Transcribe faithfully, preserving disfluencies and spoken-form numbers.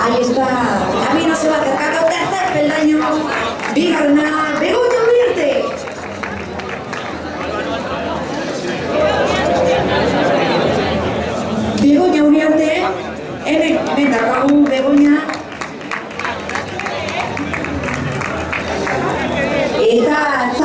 Ahí está, camino se va acercando, tercer peldaño, bigarrena, Begoña Uriarte. Begoña Uriarte, hemen, hemen daukagu Begoña. Eta